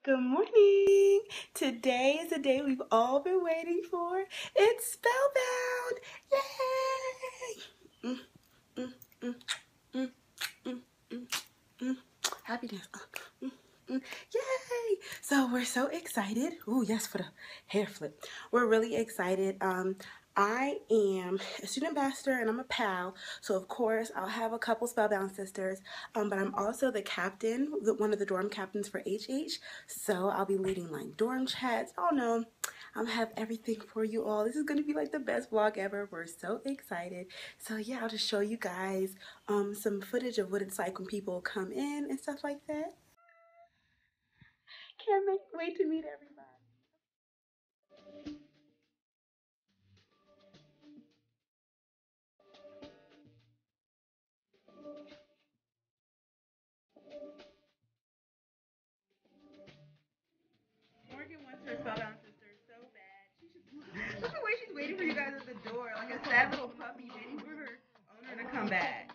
Good morning. Today is the day we've all been waiting for. It's Spellbound. Yay! Mm, mm, mm, mm, mm, mm. Happy dance. Yay! So we're so excited. Ooh, yes, for the hair flip. We're really excited. I am a student ambassador and I'm a pal, so of course I'll have a couple Spellbound sisters, but I'm also the captain, one of the dorm captains for HH, so I'll be leading like dorm chats. Oh no, I'll have everything for you all. This is going to be like the best vlog ever. We're so excited. So yeah, I'll just show you guys some footage of what it's like when people come in and stuff like that. Can't wait to meet everybody. Morgan wants her Spellbound sister so bad. Look at the way she's waiting for you guys at the door, like a sad little puppy waiting for her owner to come back.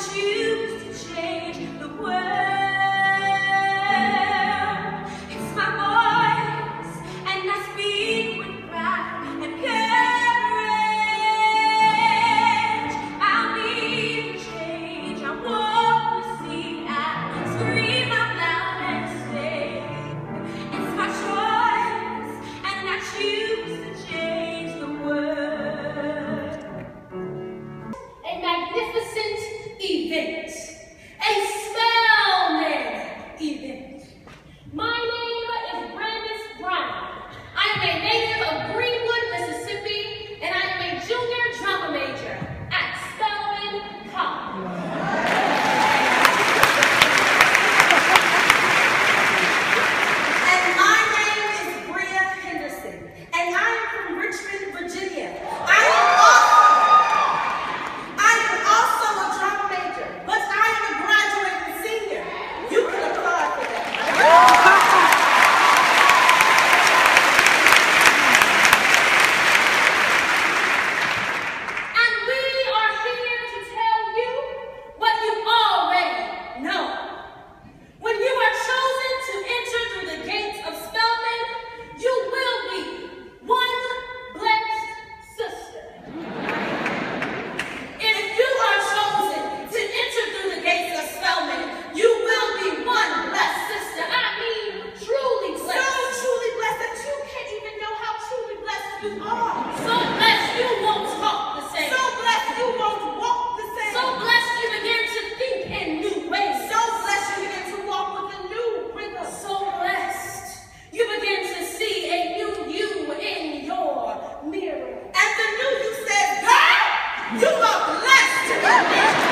choose to change the world. It's my voice, and I speak with pride and courage. I'll need change. I want to see. I scream out loud and say, it's my choice, and I choose to change the world. A magnificent event, a Spelman event. My name is Brelynn. I am a native of Greenwood, Mississippi, and I am a junior drama major at Spelman College. And my name is Brelynn, and I am from Richmond, Virginia. I am also a drama major, but I am a graduating senior. You can applaud for that. And we are here to tell you what you already know. When you are chosen to enter through the gates of Spelman, you will be one blessed sister. If you are chosen to enter through the gates of Spelman, you will be one blessed sister. I mean, truly blessed. So truly blessed that you can't even know how truly blessed you are. So blessed you won't talk the same. So blessed you won't walk the same. So blessed you begin to think in new ways. So blessed you begin to walk with a new rhythm. So blessed you begin to see a new you in your mirror. And the new you says, girl, you are blessed.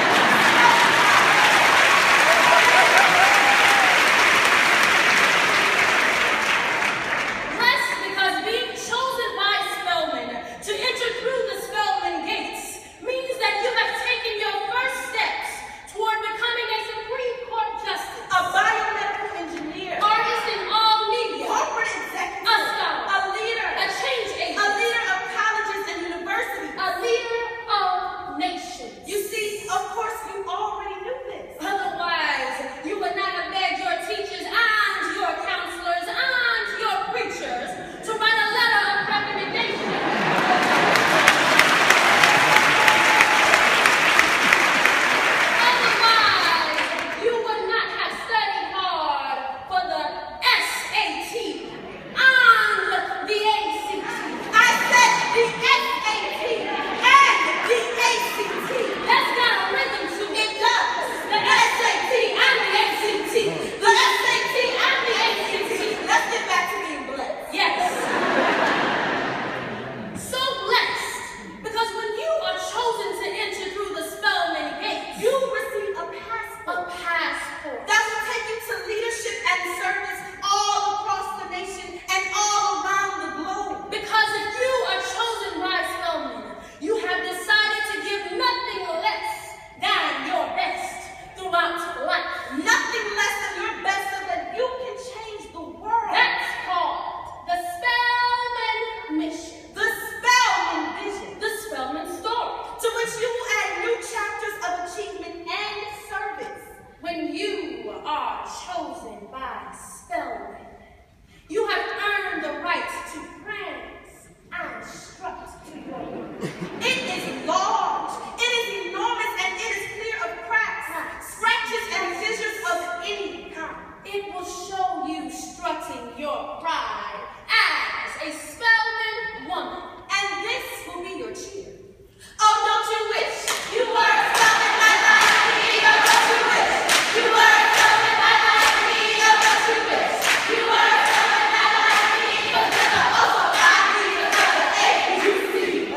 Blessed because being chosen by Spelman to enter through the Spelman gates means that you have taken your first steps toward becoming a Supreme Court justice, a biomedical engineer, artist in all media, corporate executive, a scholar, a leader, a change agent, a leader of colleges and universities, a leader of nations. You see, of course, you already knew this. Otherwise, you would not have begged your teachers and your counselors and your preachers to write a letter of recommendation. Otherwise, you would not have studied hard for the SAT and the ACT. I said the SAT and the ACT. That's got a rhythm to it. It does. The SAT and the ACT. The SAT and the ACT. Let's get back to being blessed. Yes. So blessed, because when you are chosen to enter through the Spelman gates, you receive a passport. A passport. That will take you to leadership and service all across the nation and all around the globe. Because if you are chosen by Spelman, you have decided to give nothing less than your best throughout life. Nothing less than your best so that you can change the world. That's called the Spelman mission. The Spelman vision. The Spelman story. To which you will add new chapters of achievement and service. When you are chosen by Spelman, you have earned the right to praise and strut to your work. It is large, it is enormous, and it is clear of cracks, scratches, and fissures of any kind. It will show you strutting your pride as a Spelman woman. And this will be your cheer. Oh, don't you wish you were a Spelman like me? Oh, don't you wish you were a Spelman like me? Oh, don't you wish you were a Spelman like me? But then I also got me another AUC.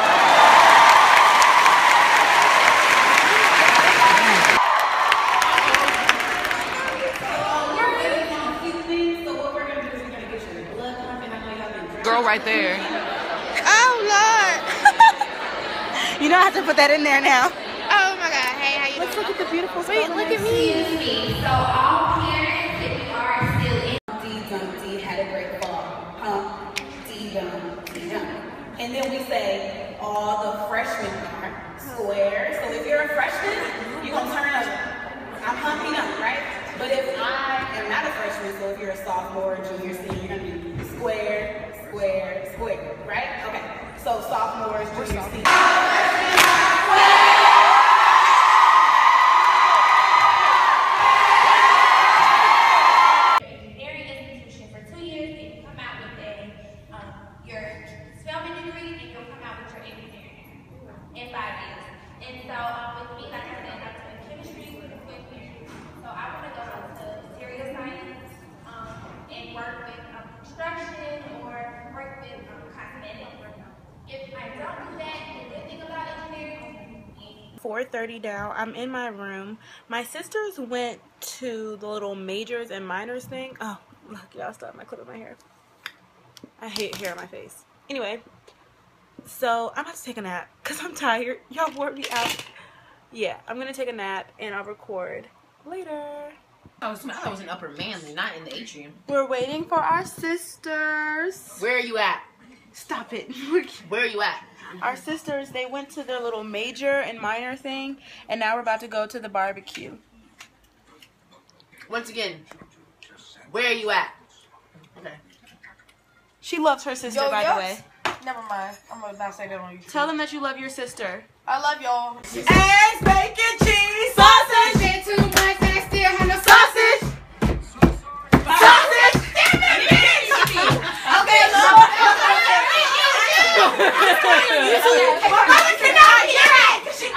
Girl right there. Oh, Lord. You know I have to put that in there now. Oh my God. Hey, how you Let's doing? look at the beautiful Wait, look at me. Excuse me. So all parents, if you are still in D had a great fall. D-dum. And then we say all the freshmen are square. So if you're a freshman, you gonna turn up. I'm pumping up, right? But if I am not a freshman, so if you're a sophomore, junior, senior, you're gonna be square, square, square, right? Okay. So sophomores, junior, senior. Your Spelman degree, and you'll come out with your engineering in 5 years. And so with me, like I said, I'm doing chemistry with a quick year. So I want to go into material science and work with construction or work with cosmetics. If I don't do that, the good thing about engineering is 4:30 now. I'm in my room. My sisters went to the little majors and minors thing. Oh, look, y'all started my clip of my hair. I hate hair on my face. Anyway, so I'm about to take a nap because I'm tired. Y'all wore me out. Yeah, I'm going to take a nap and I'll record later. I thought it was in Upper Manly, not in the atrium. We're waiting for our sisters. Where are you at? Stop it. Where are you at? Our sisters, they went to their little major and minor thing, and now we're about to go to the barbecue. Once again, where are you at? Okay. She loves her sister, by the way. Never mind. I'm gonna not say that on YouTube. Tell them that you love your sister. I love y'all. Eggs, bacon, cheese, sausage. Shit too much, and I still have no sausage. Sausage. Damn it, bitch. Okay, look. My mother cannot hear it. She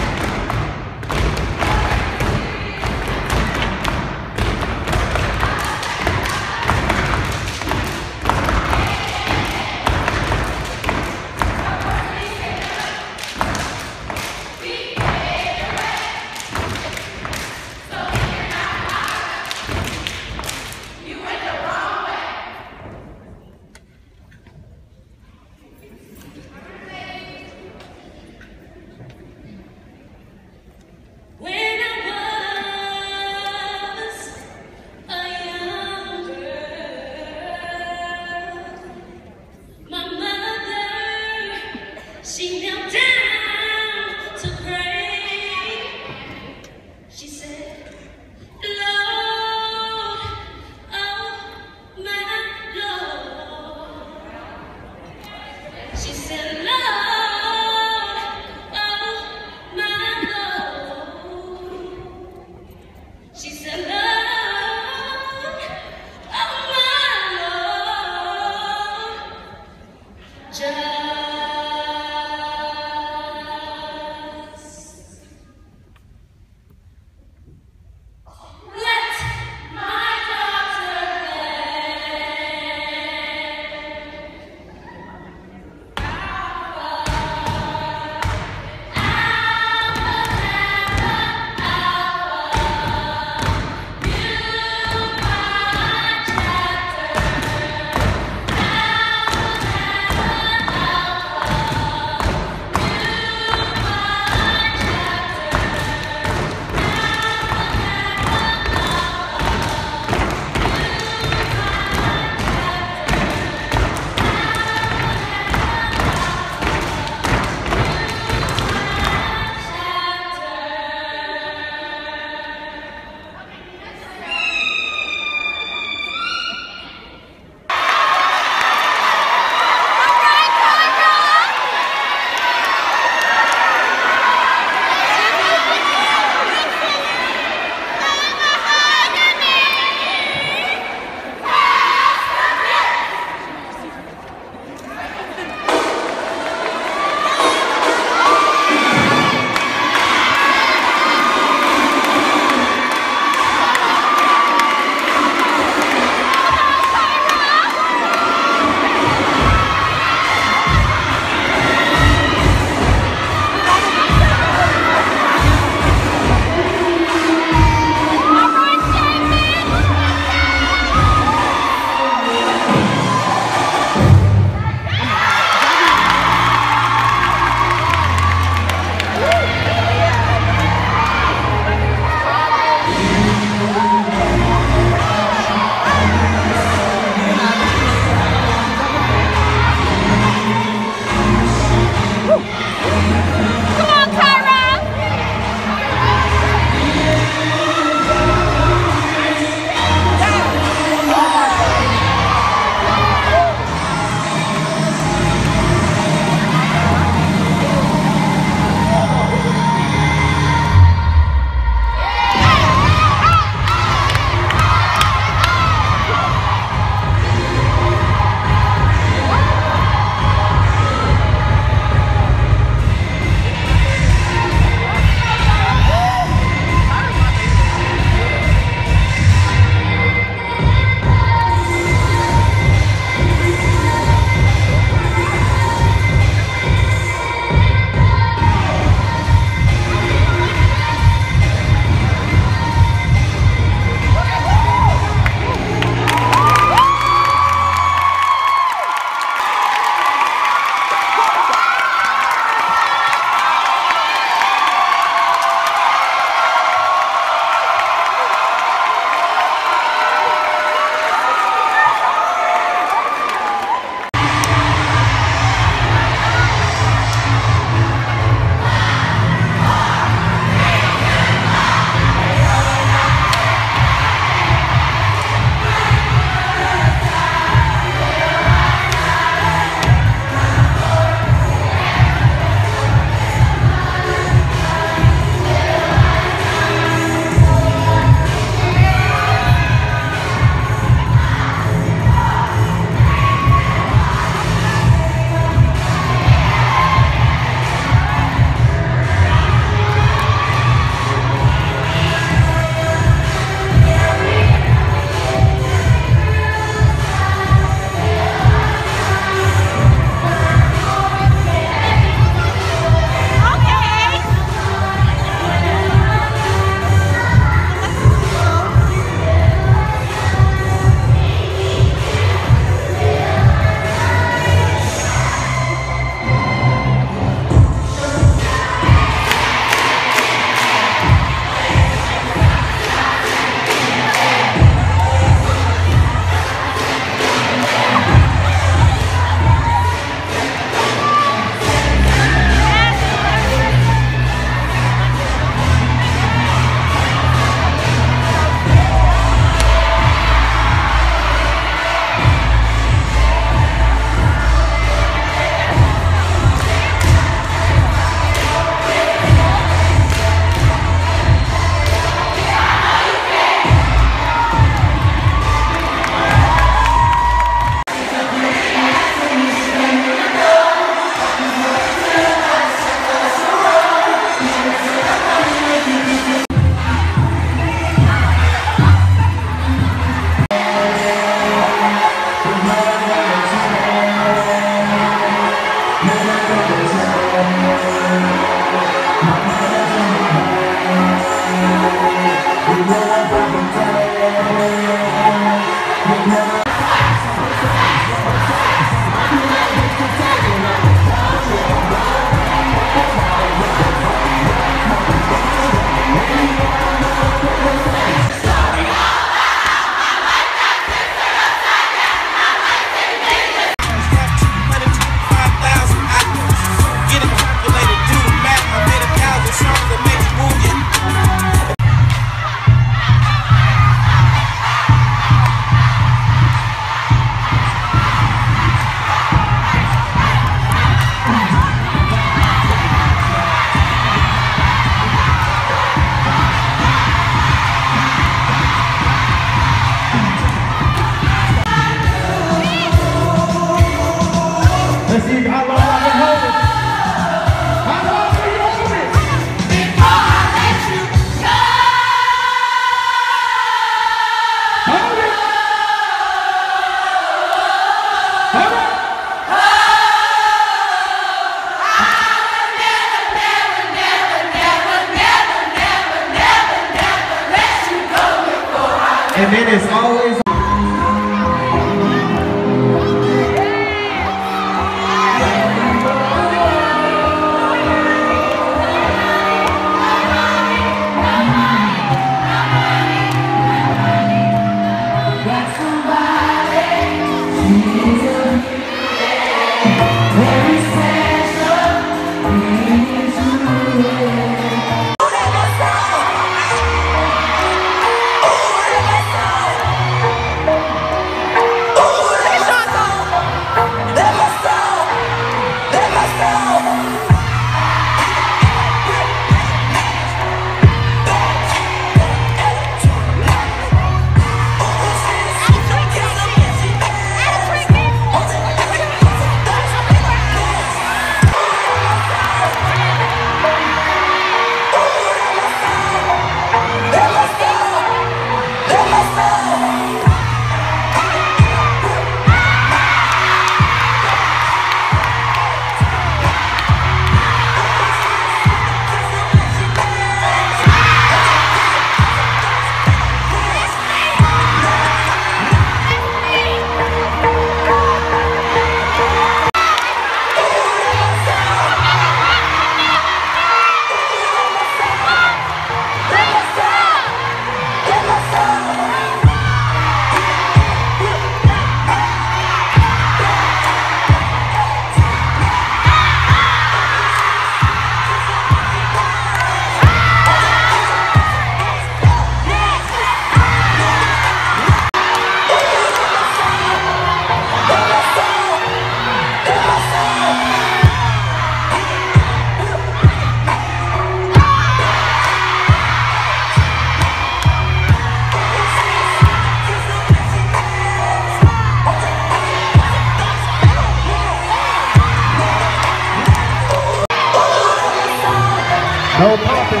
No popping.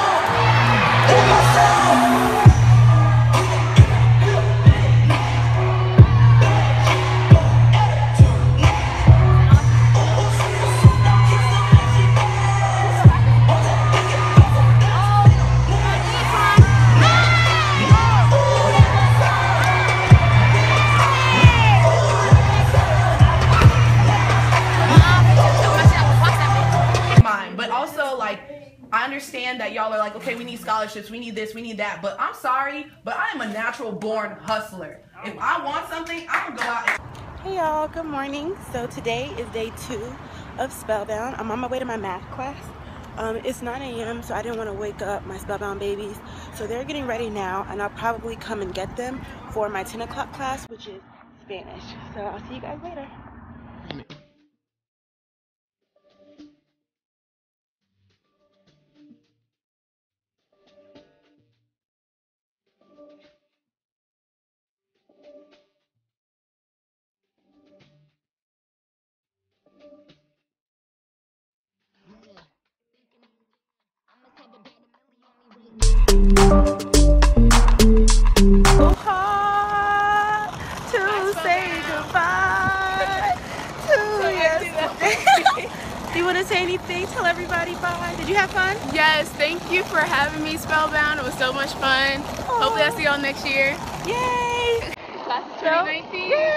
But also, like, I understand that y'all are like, okay, we need scholarships, we need this, we need that. But I'm sorry, but I am a natural born hustler. If I want something, I'm gonna go out and... Hey y'all, good morning. So today is day 2 of Spellbound. I'm on my way to my math class. It's 9 a.m. so I didn't want to wake up my Spellbound babies. So they're getting ready now, and I'll probably come and get them for my 10 o'clock class, which is Spanish. So I'll see you guys later. So hard to say goodbye to yesterday. Do you want to say anything? Tell everybody bye. Did you have fun? Yes, thank you for having me, Spellbound. It was so much fun. Hopefully I'll see y'all next year. Yay! Class of 2019. Yay!